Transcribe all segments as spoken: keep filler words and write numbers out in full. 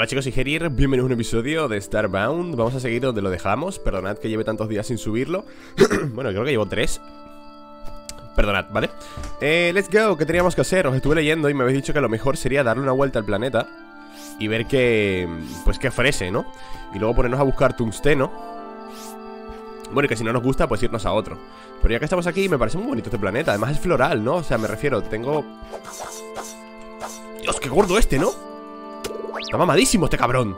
Hola chicos, soy Gerier, bienvenidos a un episodio de Starbound. Vamos a seguir donde lo dejamos. Perdonad que lleve tantos días sin subirlo. Bueno, creo que llevo tres. Perdonad, ¿vale? Eh, let's go, ¿qué teníamos que hacer? Os estuve leyendo y me habéis dicho que lo mejor sería darle una vuelta al planeta y ver que... pues que ofrece, ¿no? Y luego ponernos a buscar tungsteno. Bueno, y que si no nos gusta, pues irnos a otro. Pero ya que estamos aquí, me parece muy bonito este planeta. Además es floral, ¿no? O sea, me refiero, tengo... Dios, qué gordo este, ¿no? Está mamadísimo este cabrón.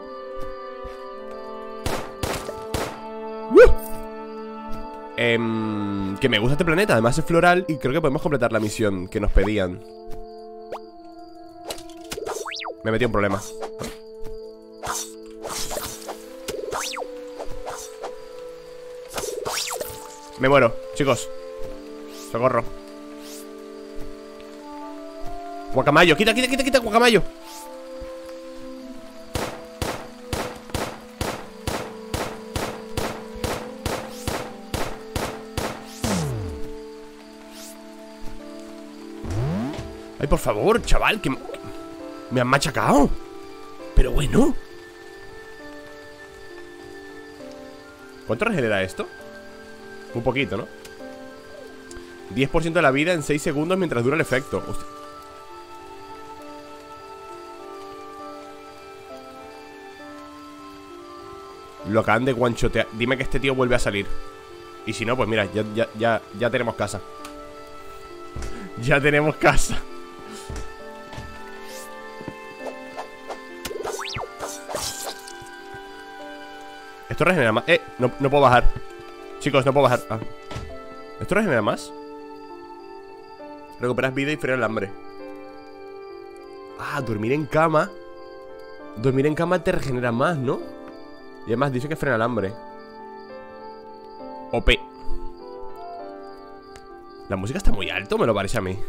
¡Uh! eh, Que me gusta este planeta, además es floral. Y creo que podemos completar la misión que nos pedían. Me he metido en problemas. Me muero, chicos. Socorro. Guacamayo, quita, quita, quita, quita, guacamayo. Ay, por favor, chaval, que me han machacado. Pero bueno. ¿Cuánto regenera esto? Un poquito, ¿no? diez por ciento de la vida en seis segundos mientras dura el efecto. Hostia. Lo acaban de guanchotear. Dime que este tío vuelve a salir. Y si no, pues mira, ya, ya, ya, ya tenemos casa. Ya tenemos casa. Esto regenera más. Eh, no, no puedo bajar. Chicos, no puedo bajar. Ah. ¿Esto regenera más? Recuperas vida y frena el hambre. Ah, dormir en cama. Dormir en cama te regenera más, ¿no? Y además dice que frena el hambre. O P. La música está muy alto, me lo parece a mí.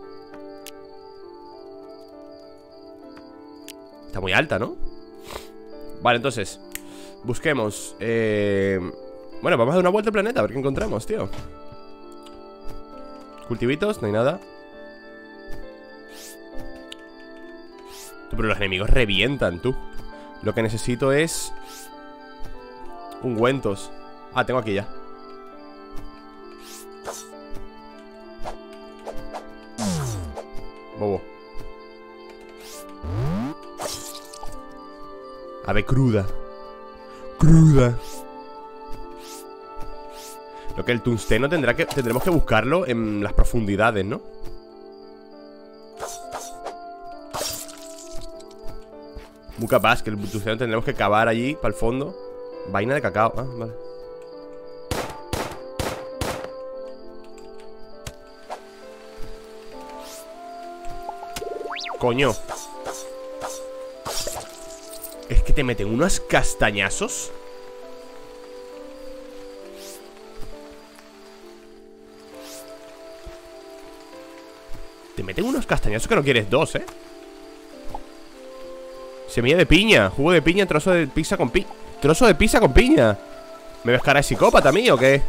Está muy alta, ¿no? Vale, entonces busquemos eh... Bueno, vamos a dar una vuelta al planeta, a ver qué encontramos, tío. Cultivitos, no hay nada. Tú, pero los enemigos revientan, tú. Lo que necesito es ungüentos. Ah, tengo aquí ya. Bobo. Ave cruda. Cruda. Lo que el tungsteno tendrá que, tendremos que buscarlo en las profundidades, ¿no? Muy capaz que el tungsteno tendremos que cavar allí para el fondo. Vaina de cacao. Ah, vale. Coño. Es que te meten unos castañazos. Te meten unos castañazos que no quieres dos, ¿eh? Semilla de piña, jugo de piña, trozo de pizza con piña. Trozo de pizza con piña. ¿Me ves cara de psicópata a mí o qué?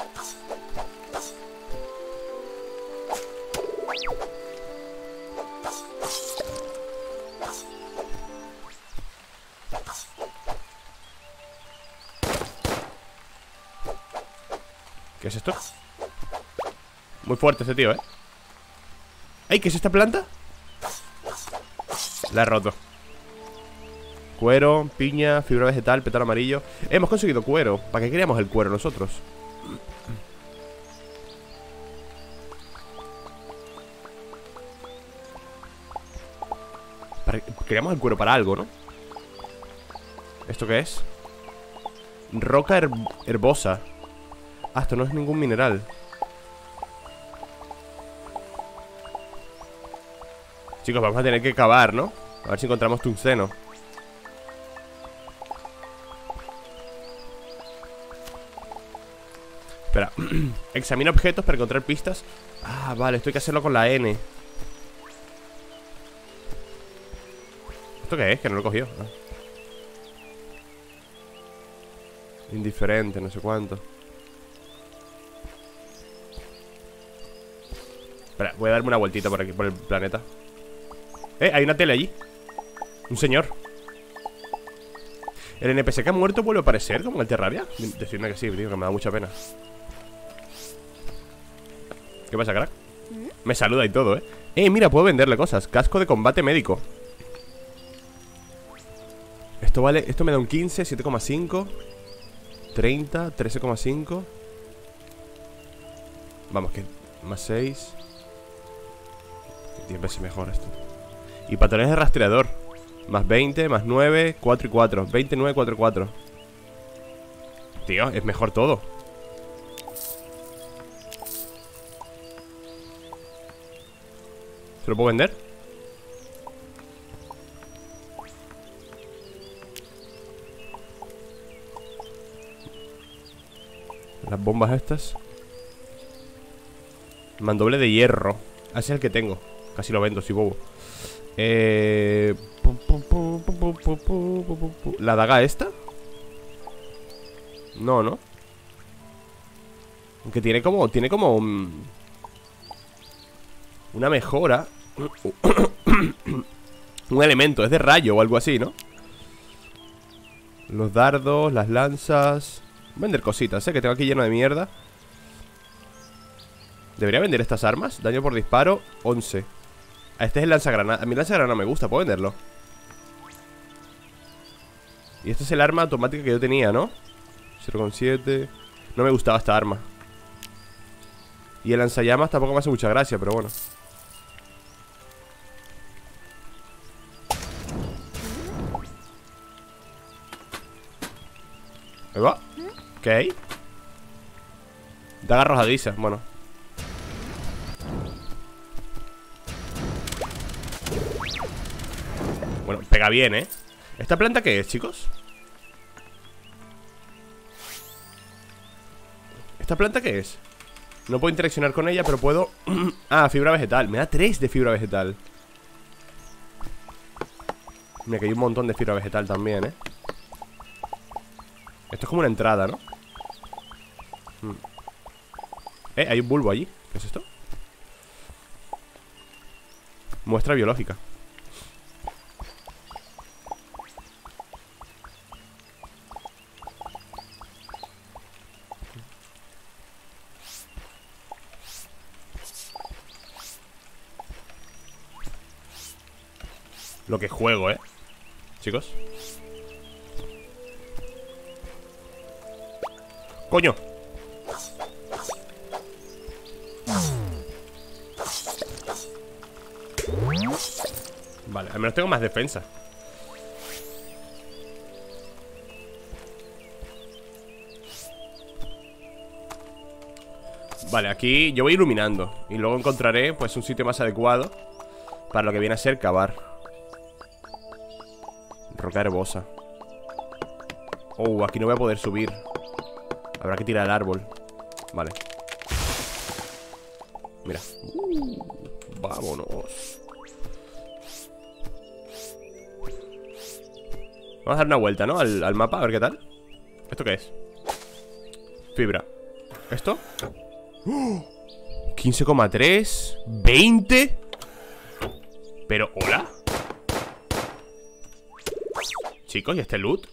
¿Qué es esto? Muy fuerte este tío, ¿eh? ¡Ay! ¿Qué es esta planta? La he roto. Cuero, piña, fibra vegetal, pétalo amarillo. eh, Hemos conseguido cuero. ¿Para qué queríamos el cuero nosotros? Para... Queríamos el cuero para algo, ¿no? ¿Esto qué es? Roca her herbosa. Ah, esto no es ningún mineral. Chicos, vamos a tener que cavar, ¿no? A ver si encontramos tungsteno. Espera. Examina objetos para encontrar pistas. Ah, vale, esto hay que hacerlo con la N. ¿Esto qué es? Que no lo he cogido. Ah. Indiferente, no sé cuánto. Espera, voy a darme una vueltita por aquí, por el planeta. Eh, hay una tele allí. Un señor. ¿El N P C que ha muerto vuelve a aparecer como en el Terraria? Decidme que sí, tío, que me da mucha pena. ¿Qué pasa, crack? Me saluda y todo, ¿eh? Eh, mira, puedo venderle cosas. Casco de combate médico. Esto vale, esto me da un quince, siete coma cinco, treinta, trece coma cinco. Vamos, que más seis. diez veces mejor esto. Y patrones de rastreador. Más veinte, más nueve, cuatro y cuatro. veinte, nueve, cuatro y cuatro. Tío, es mejor todo. ¿Se lo puedo vender? Las bombas estas. Mandoble de hierro. Ese es el que tengo. Casi lo vendo, soy bobo. Eh... ¿La daga esta? No, ¿no? Aunque tiene como... Tiene como un... Una mejora. Un elemento, es de rayo o algo así, ¿no? Los dardos, las lanzas. Vender cositas, ¿eh? Que tengo aquí lleno de mierda. ¿Debería vender estas armas? Daño por disparo, once. Ah, este es el lanzagranada. A mí el lanzagranada me gusta, ¿puedo venderlo? Y este es el arma automática que yo tenía, ¿no? cero coma siete. No me gustaba esta arma. Y el lanzallamas tampoco me hace mucha gracia, pero bueno. Ahí va. Ok. Daga arrojadiza, bueno. Bueno, pega bien, ¿eh? ¿Esta planta qué es, chicos? ¿Esta planta qué es? No puedo interaccionar con ella, pero puedo... Ah, fibra vegetal. Me da tres de fibra vegetal. Mira, que hay un montón de fibra vegetal también, ¿eh? Esto es como una entrada, ¿no? Hmm. Eh, hay un bulbo allí. ¿Qué es esto? Muestra biológica. Lo que juego, ¿eh? Chicos. ¡Coño! Vale, al menos tengo más defensa. Vale, aquí yo voy iluminando. Y luego encontraré, pues, un sitio más adecuado para lo que viene a ser cavar. Roca herbosa. Oh, aquí no voy a poder subir. Habrá que tirar el árbol. Vale. Mira. uh, Vámonos. Vamos a dar una vuelta, ¿no? Al, al mapa, a ver qué tal. ¿Esto qué es? Fibra. ¿Esto? ¡Oh! quince coma tres. ¿veinte? Pero, ¿hola? Chicos, ¿y este loot?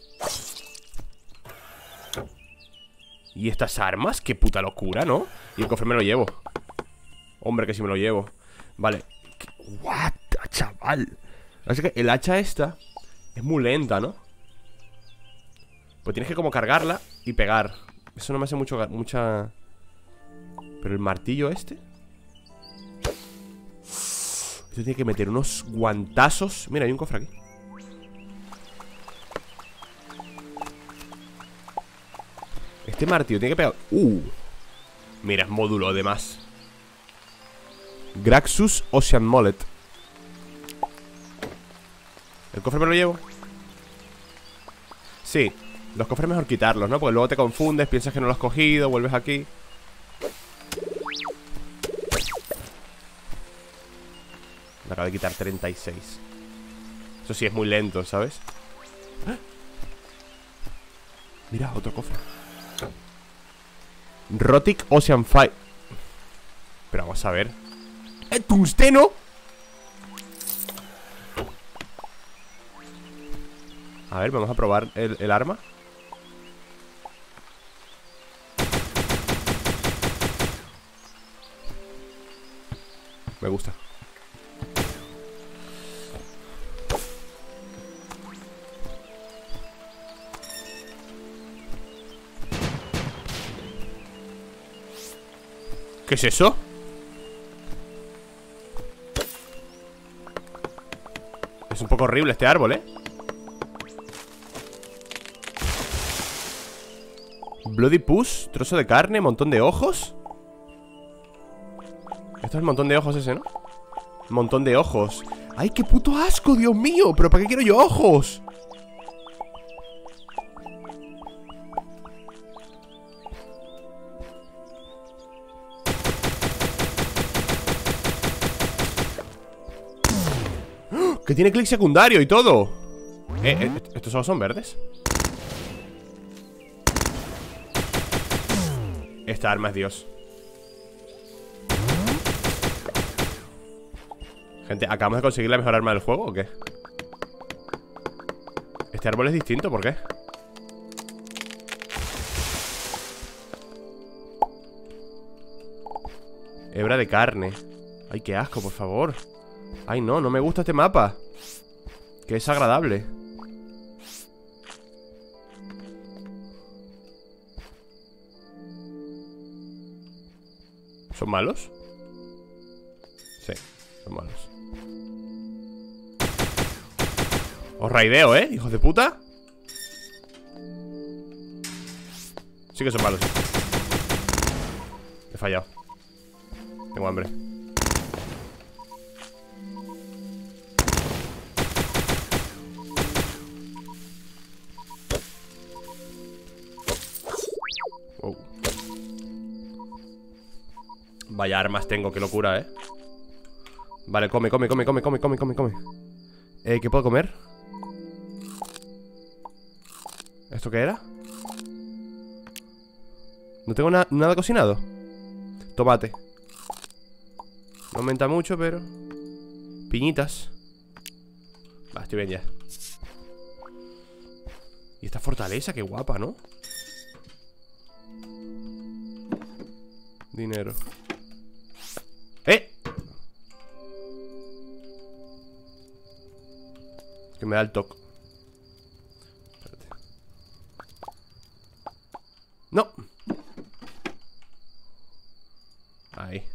¿Y estas armas? ¡Qué puta locura!, ¿no? Y el cofre me lo llevo. Hombre, que sí me lo llevo. Vale. What, chaval. Así que el hacha esta es muy lenta, ¿no? Pues tienes que como cargarla y pegar. Eso no me hace mucho, mucha... Pero el martillo este... Esto tiene que meter unos guantazos. Mira, hay un cofre aquí. Este martillo tiene que pegar... Uh. Mira, módulo además. Graxus Ocean Mullet. ¿El cofre me lo llevo? Sí. Los cofres mejor quitarlos, ¿no? Porque luego te confundes, piensas que no lo has cogido, vuelves aquí. Me acabo de quitar treinta y seis. Eso sí es muy lento, ¿sabes? ¡Ah! Mira, otro cofre. Rotic Ocean Fire. Pero vamos a ver. ¡Eh, tungsteno! A ver, vamos a probar el, el arma. Me gusta. ¿Qué es eso? Es un poco horrible este árbol, ¿eh? Bloody Puss, trozo de carne, montón de ojos. Esto es el montón de ojos ese, ¿no? Montón de ojos. ¡Ay, qué puto asco, Dios mío! ¿Pero para qué quiero yo ojos? Que tiene clic secundario y todo. Eh, eh, ¿estos solo son verdes? Esta arma es Dios. Gente, ¿acabamos de conseguir la mejor arma del juego o qué? Este árbol es distinto, ¿por qué? Hebra de carne. Ay, qué asco, por favor. Ay, no, no me gusta este mapa. Que es agradable. ¿Son malos? Sí, son malos. Os raideo, ¿eh? Hijos de puta. Sí que son malos. He fallado. Tengo hambre. Wow. Vaya armas tengo, qué locura, ¿eh? Vale, come, come, come, come, come, come, come, come. Eh, ¿qué puedo comer? ¿Esto qué era? No tengo na nada cocinado. Tomate. No aumenta mucho, pero... Piñitas. Va, estoy bien ya. Y esta fortaleza, qué guapa, ¿no? Dinero. ¡Eh! Que me da el toque. Espérate. ¡No! Ahí.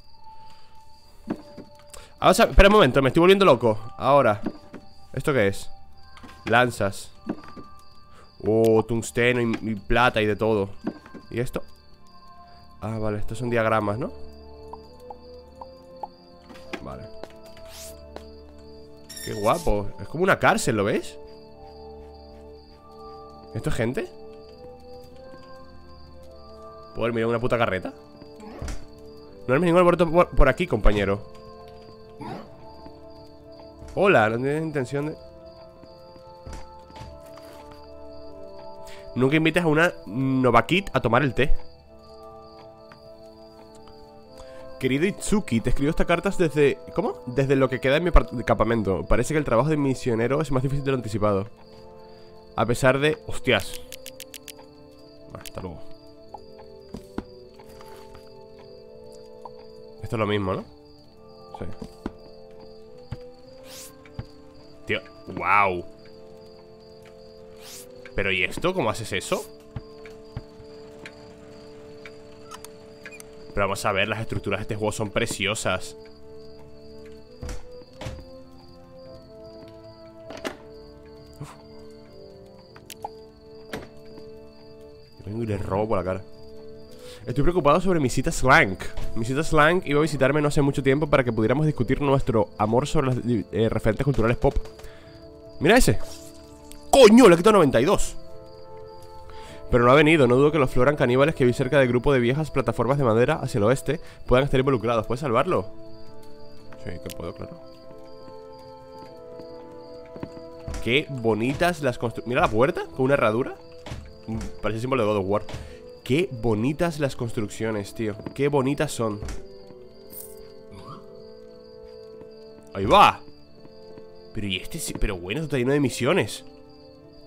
Vamos a... Espera un momento, me estoy volviendo loco. Ahora. ¿Esto qué es? Lanzas. Oh, tungsteno y, y plata y de todo. ¿Y esto? Ah, vale, estos son diagramas, ¿no? Vale. Qué guapo. Es como una cárcel, ¿lo ves? ¿Esto es gente? ¿Puedo mirar una puta carreta? No hay ningún alboroto por, por aquí, compañero. Hola, no tienes intención de... Nunca invites a una Novakit a tomar el té. Querido Itsuki, te escribo estas cartas desde... ¿Cómo? Desde lo que queda en mi campamento. Parece que el trabajo de misionero es más difícil de lo anticipado. A pesar de... ¡Hostias! Hasta luego. Esto es lo mismo, ¿no? Sí. Tío, wow. Pero ¿y esto? ¿Cómo haces eso? Pero vamos a ver, las estructuras de este juego son preciosas. Uf. Yo vengo y le robo por la cara. Estoy preocupado sobre mi cita Slank. Mi cita Slank iba a visitarme no hace mucho tiempo para que pudiéramos discutir nuestro amor sobre las eh, referentes culturales pop. Mira ese. ¡Coño! Le he quitado noventa y dos. Pero no ha venido, no dudo que los floran caníbales que vi cerca del grupo de viejas plataformas de madera hacia el oeste puedan estar involucrados. ¿Puedes salvarlo? Sí, que puedo, claro. Qué bonitas las construcciones. Mira la puerta, con una herradura. Parece símbolo de God of War. Qué bonitas las construcciones, tío. Qué bonitas son. Ahí va. Pero y este sí, pero bueno, esto está lleno de misiones.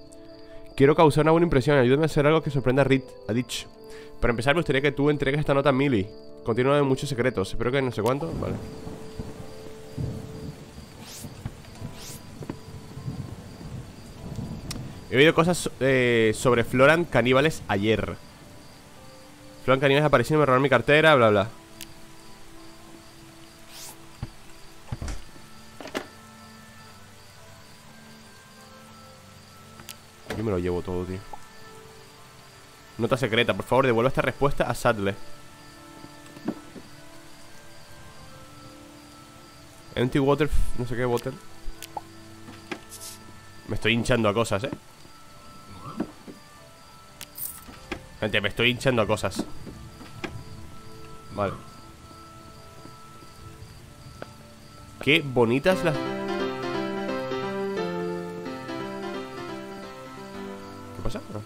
Quiero causar una buena impresión. Ayúdame a hacer algo que sorprenda a, Rit, a Ditch. Para empezar, me gustaría que tú entregues esta nota a Millie. Continúa de muchos secretos. Espero que no sé cuánto. Vale. He oído cosas eh, sobre Florant caníbales ayer. Florant caníbales aparecieron, me robaron mi cartera, bla, bla. Yo me lo llevo todo, tío. Nota secreta, por favor, devuelva esta respuesta a Sadle. Empty water, no sé qué water. Me estoy hinchando a cosas, eh. Gente, me estoy hinchando a cosas. Vale. Qué bonitas las... ¿Qué pasa? Ah.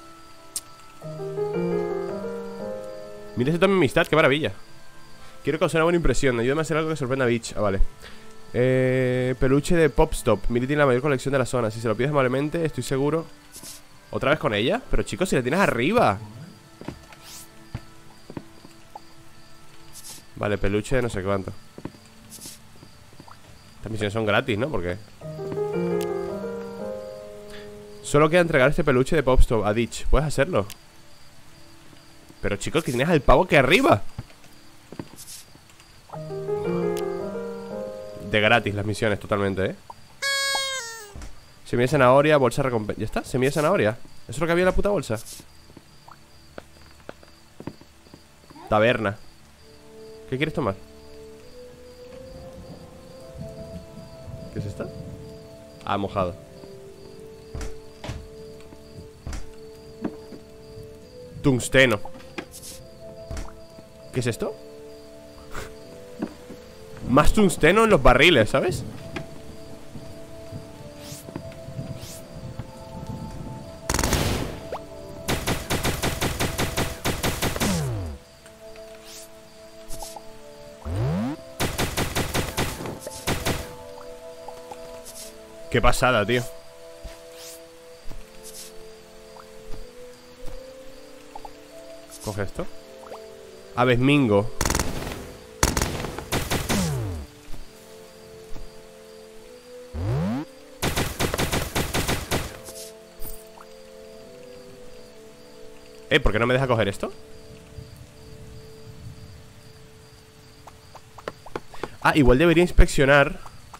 Mira ese también amistad, qué maravilla. Quiero causar una buena impresión. Ayúdame a hacer algo que sorprenda a Beach. Ah, vale. Eh, peluche de Popstop. Millie tiene la mayor colección de la zona. Si se lo pides amablemente, estoy seguro. ¿Otra vez con ella? Pero chicos, si la tienes arriba. Vale, peluche de no sé cuánto. Estas misiones son gratis, ¿no? Porque solo queda entregar este peluche de Popstop a Ditch. ¿Puedes hacerlo? Pero chicos, que tienes al pavo aquí arriba. De gratis las misiones totalmente, ¿eh? Semilla de zanahoria, bolsa recompensa. ¿Ya está? Semilla de zanahoria. ¿Eso es lo que había en la puta bolsa? Taberna. ¿Qué quieres tomar? ¿Qué es esta? Ah, mojado. Tungsteno. ¿Qué es esto? Más tungsteno en los barriles, ¿sabes? Qué pasada, tío. Coge esto. Aves mingo. Eh, ¿por qué no me deja coger esto? Ah, igual debería inspeccionar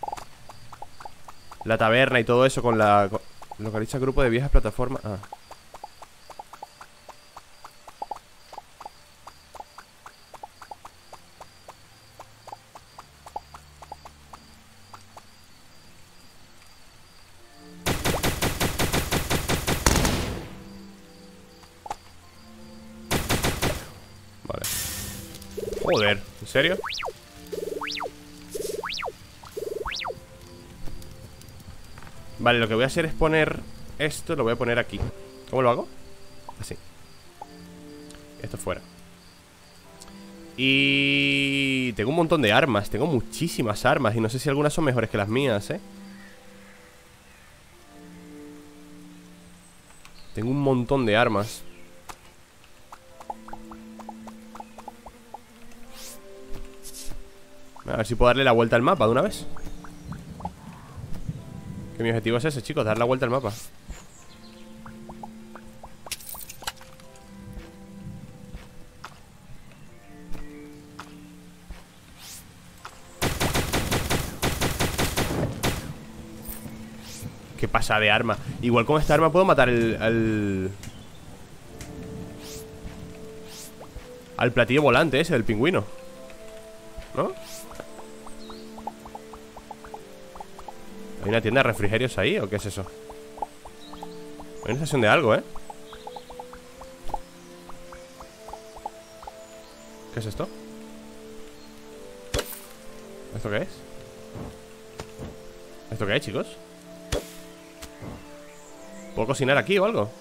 la taberna y todo eso con la... Con, localiza grupo de viejas plataformas. Ah. Vale. Joder, ¿en serio? Vale, lo que voy a hacer es poner esto, lo voy a poner aquí. ¿Cómo lo hago? Así. Esto fuera. Y... tengo un montón de armas. Tengo muchísimas armas. Y no sé si algunas son mejores que las mías, ¿eh? Tengo un montón de armas. A ver si puedo darle la vuelta al mapa de una vez. Que mi objetivo es ese, chicos, dar la vuelta al mapa. Qué pasa de arma. Igual con esta arma puedo matar el, al... al platillo volante ese del pingüino, ¿no? ¿Hay una tienda de refrigerios ahí o qué es eso? Hay una estación de algo, ¿eh? ¿Qué es esto? ¿Esto qué es? ¿Esto qué es, chicos? ¿Puedo cocinar aquí o algo?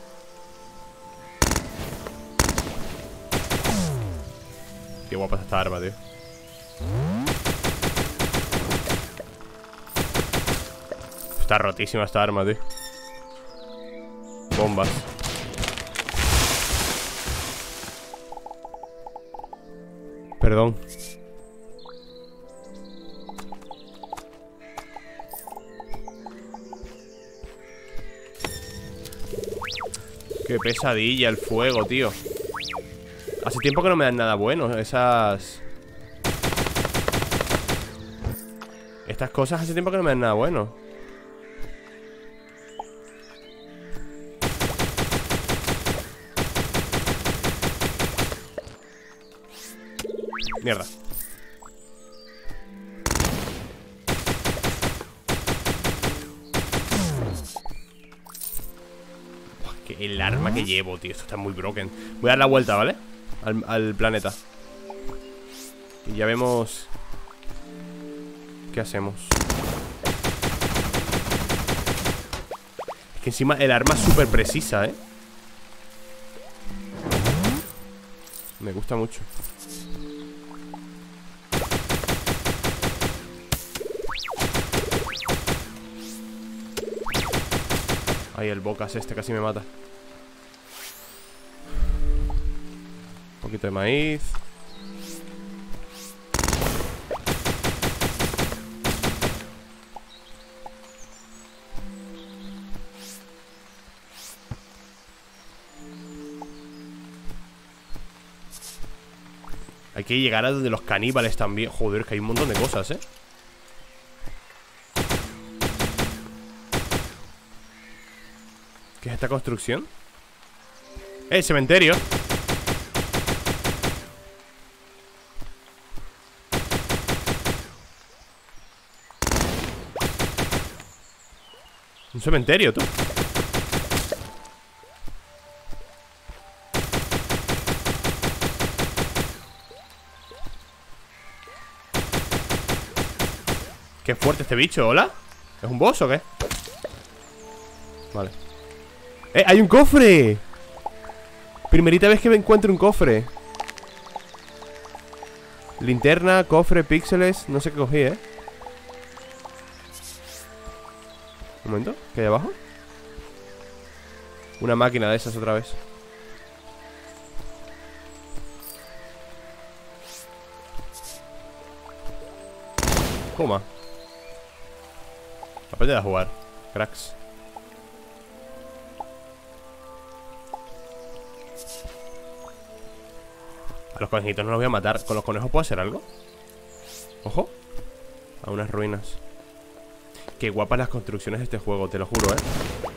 Qué guapa es esta arma, tío. Está rotísima esta arma, tío. Bombas. Perdón. Qué pesadilla el fuego, tío. Hace tiempo que no me dan nada bueno. Esas... Estas cosas hace tiempo que no me dan nada bueno. Mierda. Buah, que el arma que llevo, tío. Esto está muy broken. Voy a dar la vuelta, ¿vale? Al, al planeta. Y ya vemos qué hacemos. Es que encima el arma es súper precisa, ¿eh? Me gusta mucho. Ay, el bocas este casi me mata. Un poquito de maíz. Hay que llegar a donde los caníbales también. Joder, es que hay un montón de cosas, ¿eh? ¿Qué es esta construcción? ¡Eh, cementerio! Un cementerio, tú. Qué fuerte este bicho, ¿hola? ¿Es un boss o qué? Vale. ¡Eh, hay un cofre! Primerita vez que me encuentro un cofre. Linterna, cofre, píxeles. No sé qué cogí, ¿eh? Un momento, ¿qué hay abajo? Una máquina de esas otra vez. Toma. Aprende a jugar, cracks. A los conejitos no los voy a matar. ¿Con los conejos puedo hacer algo? Ojo. A unas ruinas. Qué guapas las construcciones de este juego, te lo juro, ¿eh?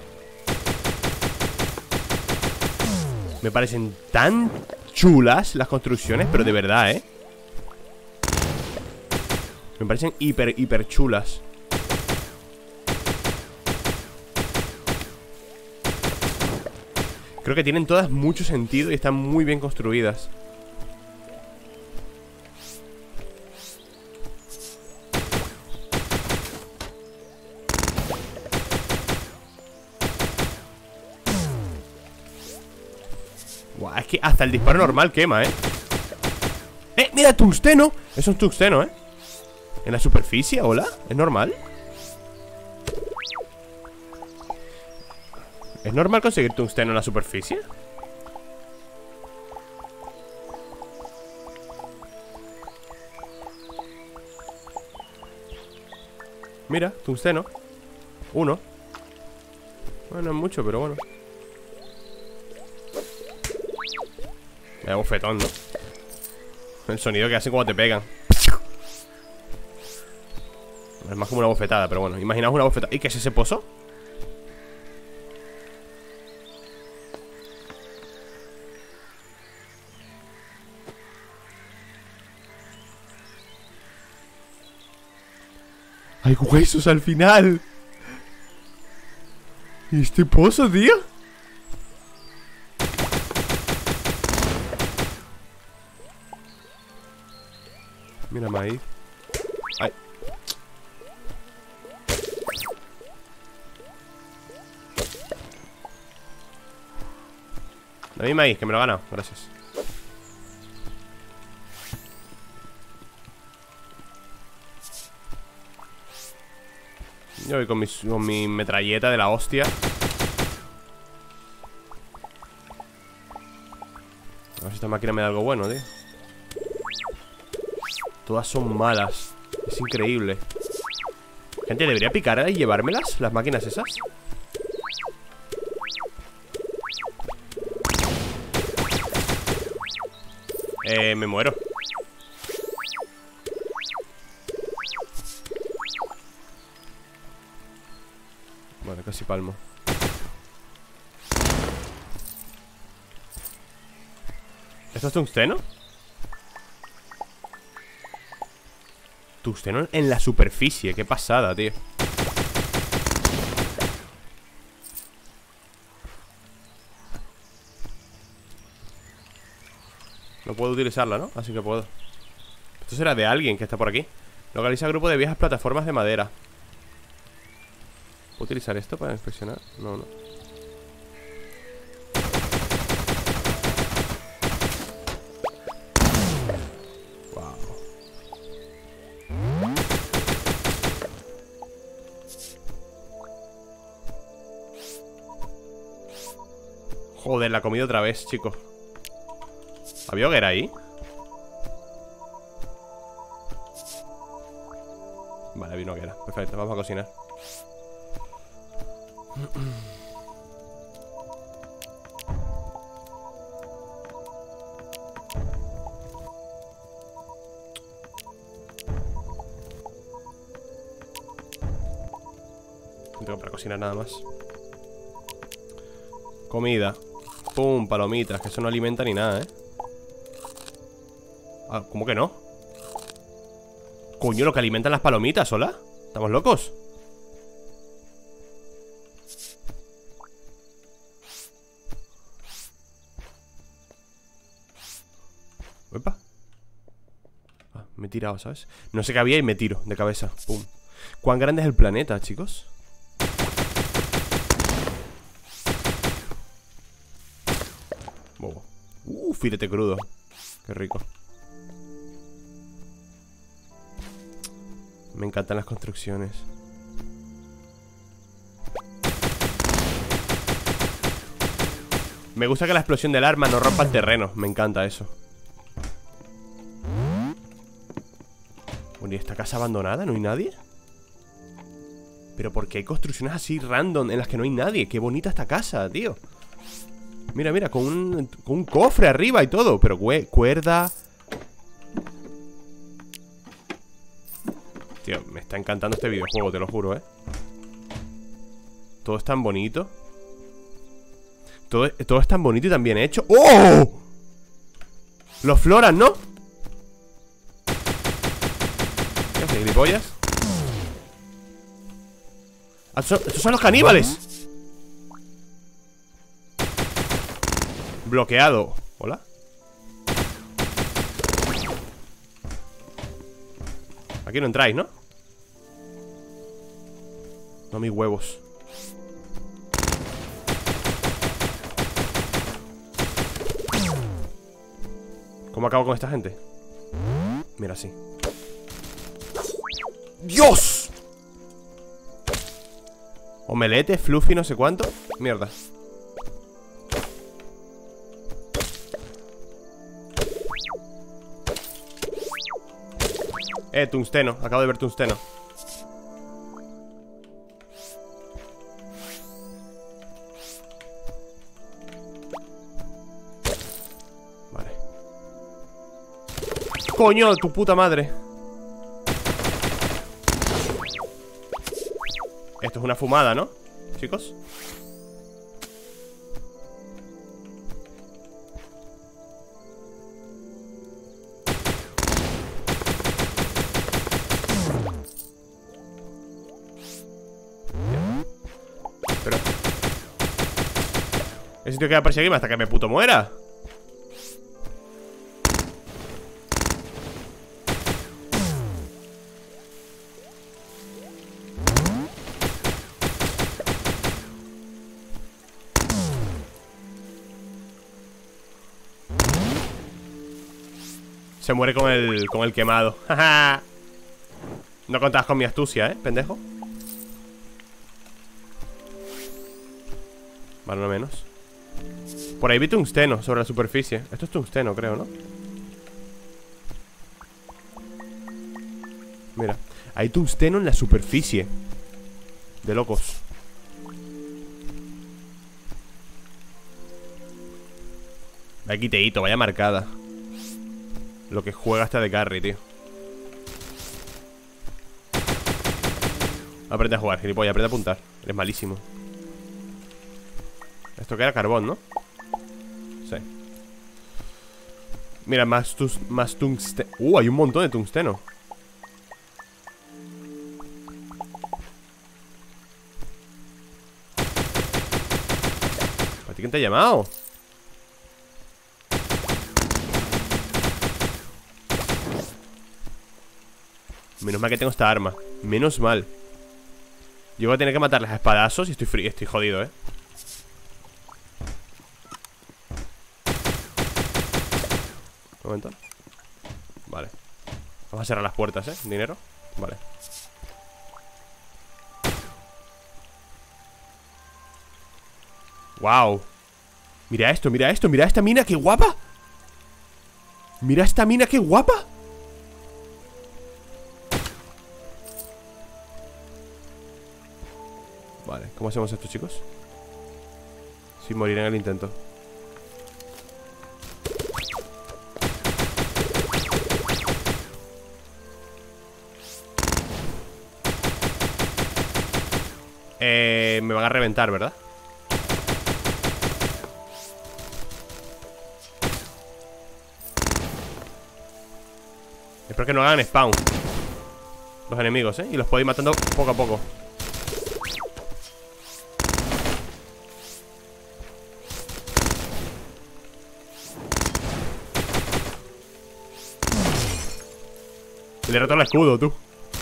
Me parecen tan chulas las construcciones, pero de verdad, ¿eh? Me parecen hiper, hiper chulas. Creo que tienen todas mucho sentido y están muy bien construidas. Buah, es que hasta el disparo normal quema, ¿eh? ¡Eh! ¡Mira, tungsteno! Eso es tungsteno, ¿eh? ¿En la superficie? ¿Hola? ¿Es normal? ¿Es normal conseguir tungsteno en la superficie? Mira, tungsteno. Uno. Bueno, no es mucho, pero bueno. Me da bofetón, ¿no? El sonido que hacen cuando te pegan. Es más como una bofetada, pero bueno. Imaginaos una bofetada. ¿Y qué es ese pozo? ¡Hay huesos al final! ¿Y este pozo, tío? Mira, maíz. ¡Ay! Dame maíz, que me lo he ganado. Gracias. Yo voy con mi, con mi metralleta de la hostia. esta máquina me da algo bueno, tío. Todas son malas. Es increíble. Gente, ¿debería picar y llevármelas? Las máquinas esas. Eh, me muero. Vale, casi palmo. ¿Esto es tungsteno? Tungsteno en la superficie. Qué pasada, tío. No puedo utilizarla, ¿no? Así que puedo. Esto será de alguien que está por aquí. Localiza grupo de viejas plataformas de madera. ¿Puedo utilizar esto para inspeccionar? No, no. Wow. Joder, la he comido otra vez, chicos. ¿Había hoguera ahí? Vale, había una hoguera. Perfecto, vamos a cocinar. No tengo para cocinar nada más. Comida. Pum, palomitas, que eso no alimenta ni nada, ¿eh? Ah, ¿cómo que no? Coño, lo que alimentan las palomitas, ¿hola? ¿Estamos locos? Epa. Ah, me he tirado, ¿sabes? No sé qué había y me tiro de cabeza. Pum. ¿Cuán grande es el planeta, chicos? Bobo. Uh, filete crudo. Qué rico. Me encantan las construcciones. Me gusta que la explosión del arma no rompa el terreno. Me encanta eso. Bueno, ¿y esta casa abandonada? ¿No hay nadie? Pero ¿por qué hay construcciones así random en las que no hay nadie? Qué bonita esta casa, tío. Mira, mira, con un, con un cofre arriba y todo. Pero cuerda. Tío, me está encantando este videojuego, te lo juro, ¿eh? Todo es tan bonito. Todo, todo es tan bonito y tan bien hecho. ¡Oh! Los floras, ¿no? ¿Qué haces, gilipollas? Ah, ¿estos son, estos son los caníbales? Bloqueado. ¿Hola? Aquí no entráis, ¿no? No, mis huevos. ¿Cómo acabo con esta gente? Mira, así. ¡Dios! Omelete, fluffy, no sé cuánto. Mierda. Eh, tungsteno, acabo de ver tungsteno. Vale. Coño, tu puta madre. Esto es una fumada, ¿no? Chicos. Pero ese sitio que va a perseguirme hasta que me puto muera. Se muere con el, con el quemado. No contabas con mi astucia, ¿eh, pendejo? Vale, no menos. Por ahí vi tungsteno sobre la superficie. Esto es tungsteno, creo, ¿no? Mira, hay tungsteno en la superficie. De locos. Vaya quiteíto, vaya marcada. Lo que juega hasta de carry, tío. Aprende a jugar, gilipollas, aprende a apuntar. Eres malísimo. Esto que era carbón, ¿no? Sí. Mira, más, tus, más tungsteno. Uh, hay un montón de tungsteno. ¿A ti quién te ha llamado? Menos mal que tengo esta arma. Menos mal. Yo voy a tener que matarles a espadazos y estoy frío, estoy jodido, ¿eh? Un momento. Vale. Vamos a cerrar las puertas, ¿eh? Dinero. Vale. Wow. Mira esto, mira esto, mira esta mina, qué guapa. Mira esta mina, qué guapa. Vale, ¿cómo hacemos esto, chicos? Sin morir en el intento. Eh, me van a reventar, ¿verdad? Espero que no hagan spawn los enemigos, ¿eh? Y los puedo ir matando poco a poco. Le he roto el escudo, tú.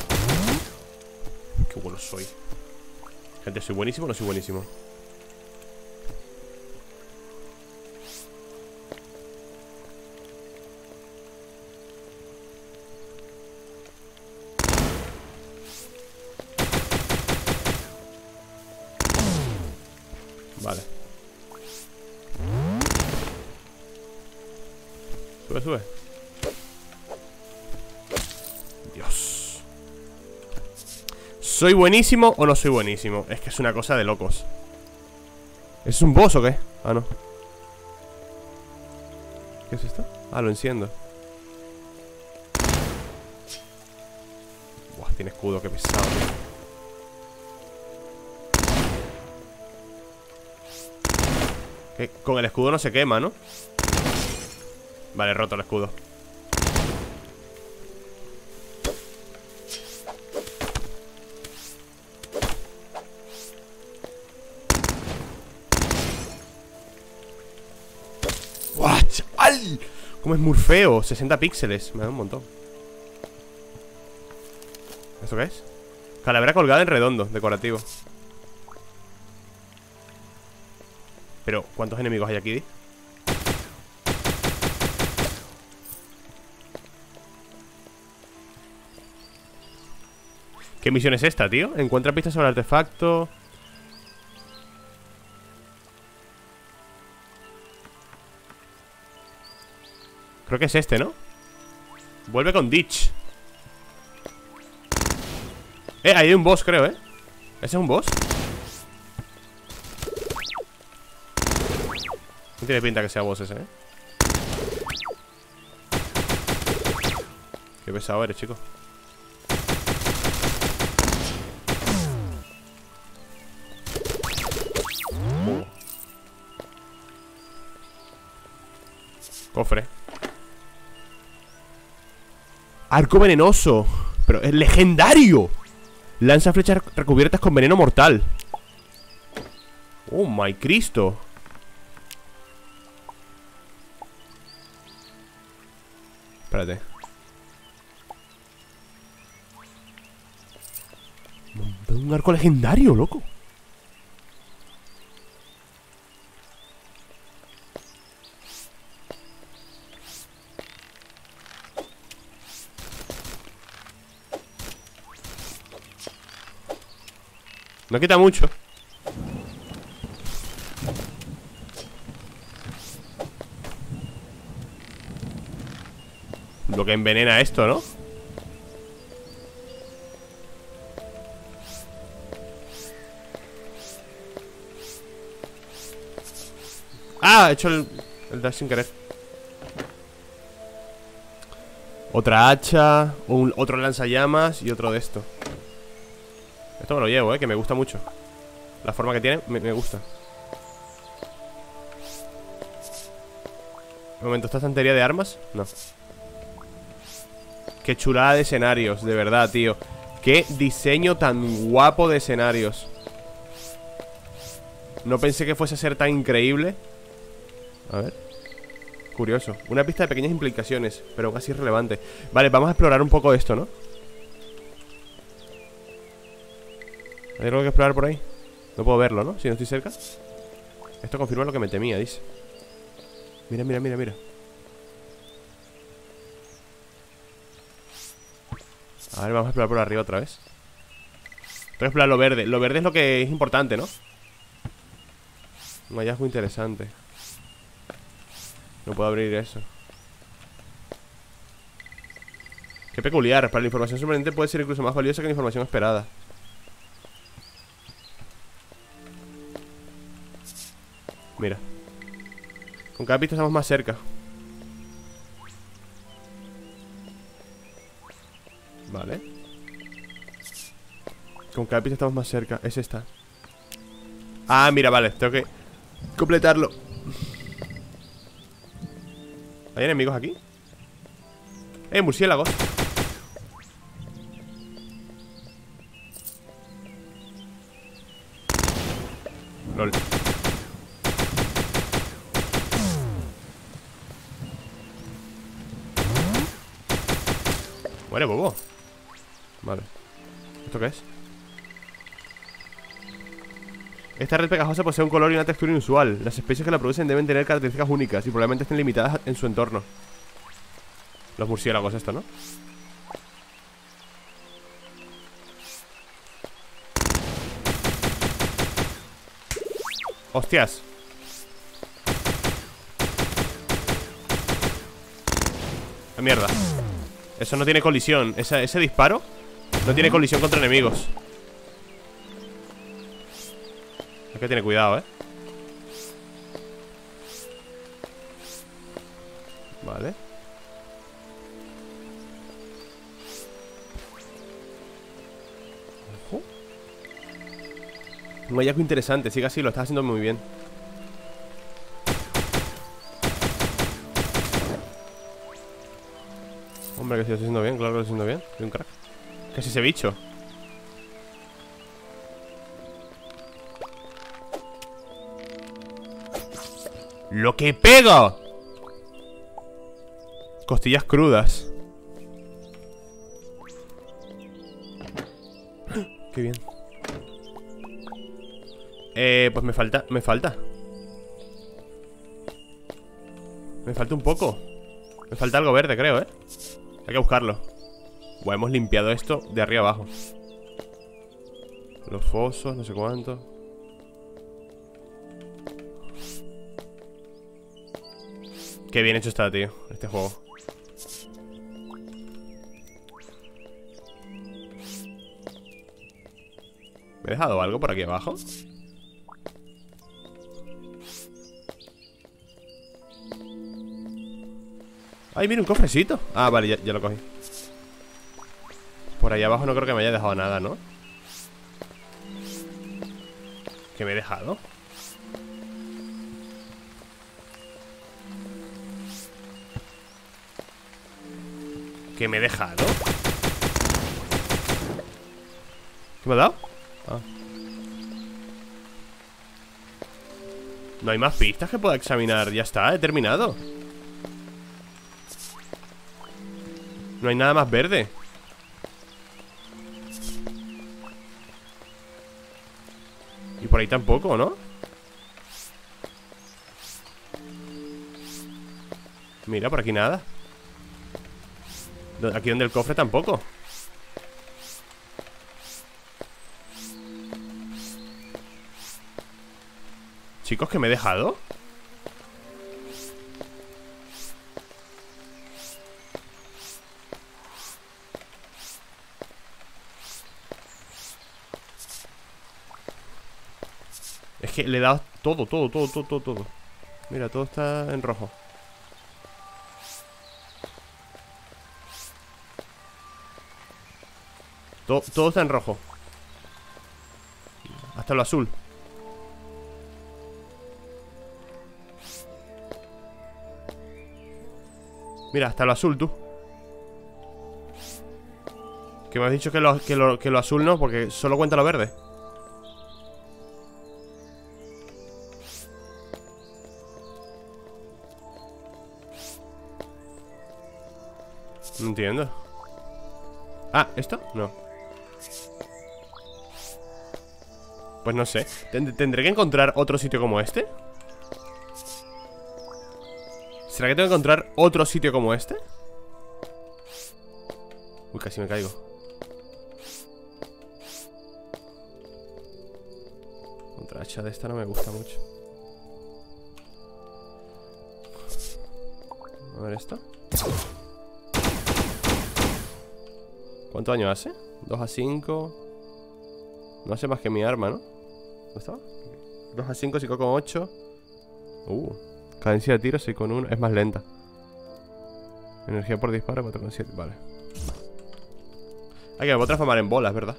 Qué bueno soy. Gente, ¿soy buenísimo o no soy buenísimo? Vale. Sube, sube. Dios. ¿Soy buenísimo o no soy buenísimo? Es que es una cosa de locos. ¿Es un boss o qué? Ah, no. ¿Qué es esto? Ah, lo enciendo. Buah, tiene escudo, qué pesado, tío. Que con el escudo no se quema, ¿no? Vale, he roto el escudo. ¡Guau, chaval! ¿Cómo es Murfeo? sesenta píxeles, me da un montón. ¿Esto qué es? Calavera colgada en redondo, decorativo. Pero, ¿cuántos enemigos hay aquí? ¿Qué misión es esta, tío? Encuentra pistas sobre el artefacto. Creo que es este, ¿no? Vuelve con Ditch. Eh, ahí hay un boss, creo, ¿eh? ¿Ese es un boss? No tiene pinta que sea boss ese, ¿eh? Qué pesado eres, chico. Oh. Cofre. Arco venenoso. Pero es legendario. Lanza flechas recubiertas con veneno mortal. Oh my Cristo. Espérate. Un arco legendario, loco. No quita mucho. Supongo que envenena esto, ¿no? Ah, he hecho el, el dash sin querer. Otra hacha, un, otro lanzallamas y otro de esto. Esto me lo llevo, eh, que me gusta mucho. La forma que tiene, me, me gusta. Un momento, ¿esta estantería de armas? No. Qué chulada de escenarios, de verdad, tío. Qué diseño tan guapo de escenarios. No pensé que fuese a ser tan increíble. A ver. Curioso. Una pista de pequeñas implicaciones, pero casi irrelevante. Vale, vamos a explorar un poco esto, ¿no? ¿Hay algo que explorar por ahí? No puedo verlo, ¿no? Si no estoy cerca. Esto confirma lo que me temía, dice. Mira, mira, mira, mira. A ver, vamos a explorar por arriba otra vez. Tengo que explorar lo verde. Lo verde es lo que es importante, ¿no? Un hallazgo interesante. No puedo abrir eso. Qué peculiar. Para la información sorprendente puede ser incluso más valiosa que la información esperada. Mira. Con cada pista estamos más cerca. Vale. Con cada pista estamos más cerca. Es esta. Ah, mira, vale. Tengo que completarlo. ¿Hay enemigos aquí? Eh, murciélagos. Lol. Muere, bobo. Vale. ¿Esto qué es? Esta red pegajosa posee un color y una textura inusual. Las especies que la producen deben tener características únicas y probablemente estén limitadas en su entorno. Los murciélagos, esto, ¿no? ¡Hostias! ¡La mierda! Eso no tiene colisión. Ese, ese disparo no tiene colisión contra enemigos. Hay que tener cuidado, eh. Vale. Ojo. Un hallazgo interesante. Sigue así, lo estás haciendo muy bien. Hombre, que si lo estoy haciendo bien, claro que lo estoy haciendo bien. Soy un crack. ¿Qué es ese bicho? ¡Lo que pega! Costillas crudas. Qué bien. Eh, pues me falta, me falta Me falta un poco. Me falta algo verde, creo, eh. Hay que buscarlo. Bueno, hemos limpiado esto de arriba abajo. Los fosos, no sé cuánto. Qué bien hecho está, tío, este juego. ¿Me he dejado algo por aquí abajo? ¡Ay, mira, un cofrecito! Ah, vale, ya, ya lo cogí. Por ahí abajo no creo que me haya dejado nada, ¿no? ¿Qué me he dejado? ¿Qué me he dejado? ¿Qué me ha dado? Ah. No hay más pistas que pueda examinar. Ya está, he terminado. No hay nada más verde. Y por ahí tampoco, ¿no? Mira, por aquí nada. Aquí donde el cofre tampoco. Chicos, ¿qué me he dejado? que le he dado todo, todo, todo, todo, todo, todo. Mira, todo está en rojo. Todo, todo está en rojo. Hasta lo azul. Mira, hasta lo azul, tú. Que me has dicho que lo, que lo, que lo azul no, porque solo cuenta lo verde. No entiendo. Ah, ¿esto? No. Pues no sé. ¿Tendré que encontrar otro sitio como este? ¿Será que tengo que encontrar otro sitio como este? Uy, casi me caigo. Contra hacha de esta no me gusta mucho. A ver esto. ¿Cuánto daño hace? dos a cinco. No hace más que mi arma, ¿no? ¿Dónde estaba? dos a cinco, cinco coma ocho. Uh, cadencia de tiro seis coma uno. Es más lenta. Energía por disparo cuatro coma siete. Vale. Hay que me puedo transformar en bolas, ¿verdad?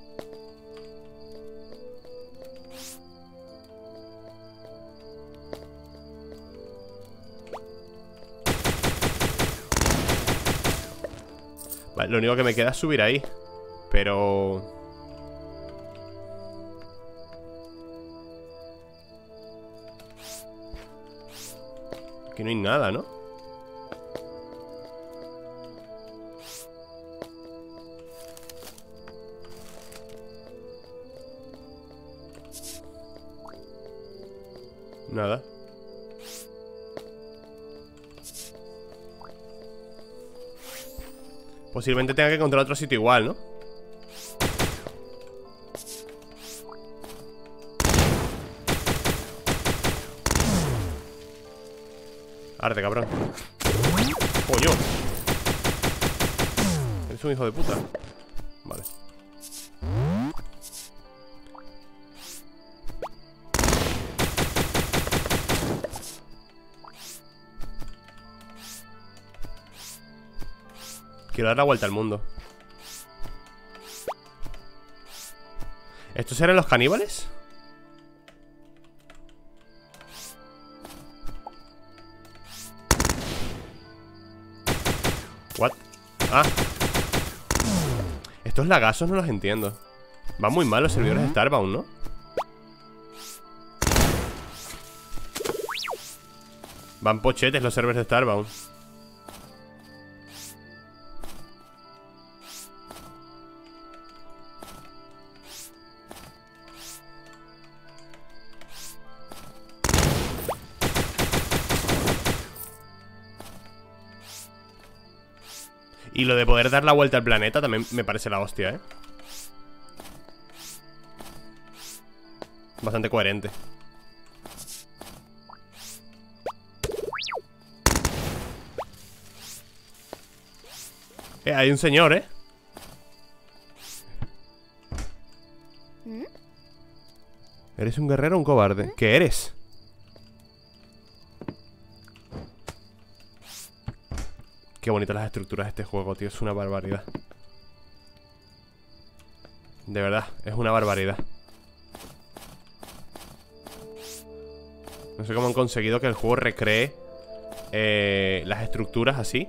Vale, lo único que me queda es subir ahí. Pero... aquí no hay nada, ¿no? Nada. Posiblemente tenga que encontrar otro sitio igual, ¿no? Arde, cabrón. ¡Coño! Eres un hijo de puta. Vale. Quiero dar la vuelta al mundo. ¿Estos eran los caníbales? What? Ah. Estos lagazos no los entiendo. Van muy mal los servidores de Starbound, ¿no? Van pochetes los servers de Starbound. Y lo de poder dar la vuelta al planeta también me parece la hostia, ¿eh? Bastante coherente. Eh, hay un señor, ¿eh? ¿Mm? ¿Eres un guerrero o un cobarde? ¿Qué eres? Qué bonitas las estructuras de este juego, tío. Es una barbaridad. De verdad, es una barbaridad. No sé cómo han conseguido que el juego recree eh, las estructuras así.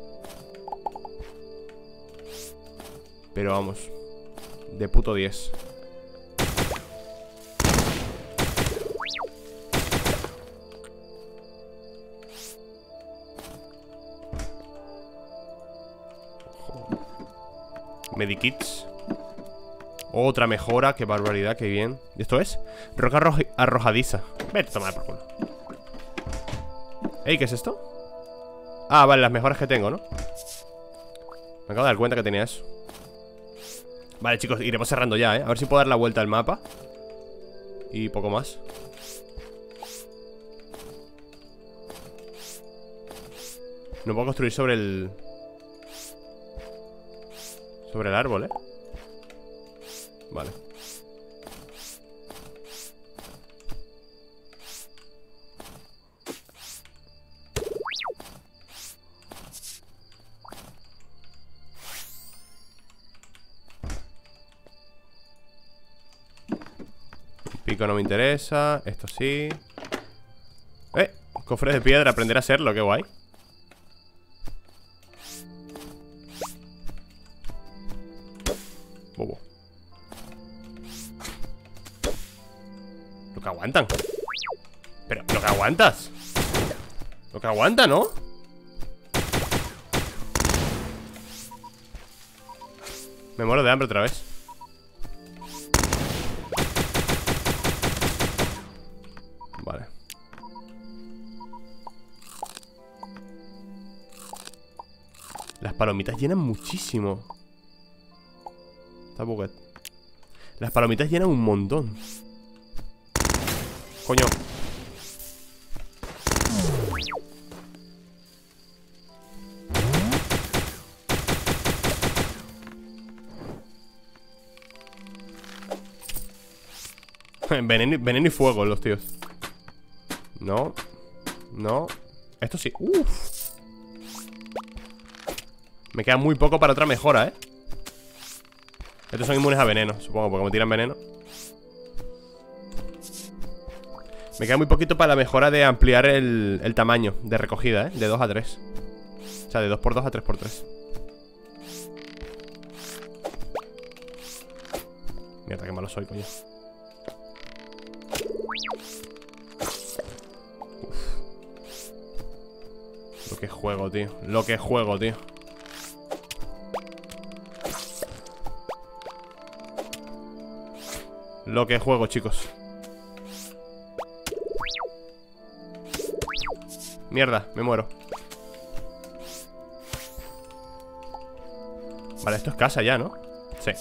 Pero vamos, de puto diez. Medikits. Otra mejora, qué barbaridad, qué bien. ¿Y esto es? Roca arroj arrojadiza. Vete a tomar por culo. Ey, ¿qué es esto? Ah, vale, las mejoras que tengo, ¿no? Me acabo de dar cuenta que tenía eso. Vale, chicos, iremos cerrando ya, ¿eh? A ver si puedo dar la vuelta al mapa. Y poco más. No puedo construir sobre el... sobre el árbol, ¿eh? Vale. Pico no me interesa. Esto sí. Eh, cofres de piedra, aprender a hacerlo, qué guay. Bobo. Lo que aguantan. Pero, lo que aguantas. Lo que aguanta, ¿no? Me muero de hambre otra vez. Vale. Las palomitas llenan muchísimo. Está buguet. Las palomitas llenan un montón. Coño. Veneno, veneno y fuego los tíos. No. No. Esto sí. Uff. Me queda muy poco para otra mejora, ¿eh? Estos son inmunes a veneno, supongo, porque me tiran veneno. Me queda muy poquito para la mejora de ampliar el, el tamaño de recogida, ¿eh? De dos a tres. O sea, de dos por dos a tres por tres. Mierda, qué malo soy, coño. Lo que juego, tío. Lo que juego, tío. Lo que juego, chicos. Mierda, me muero. Vale, esto es casa ya, ¿no? Sí.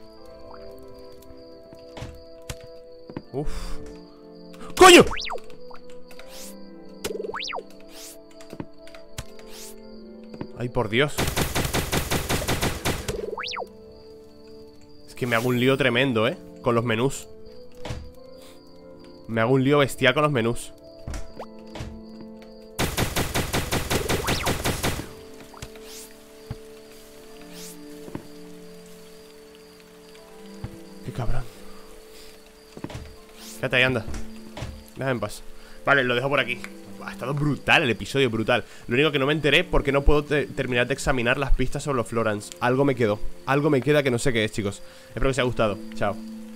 Uf. ¡Coño! Ay, por Dios. Es que me hago un lío tremendo, ¿eh? Con los menús. Me hago un lío bestial con los menús. Qué cabrón. Quédate ahí, anda. Déjame en paz. Vale, lo dejo por aquí. Ha estado brutal el episodio, brutal. Lo único que no me enteré porque no puedo te terminar de examinar las pistas sobre los Florans. Algo me quedó. Algo me queda que no sé qué es, chicos. Espero que os haya gustado. Chao.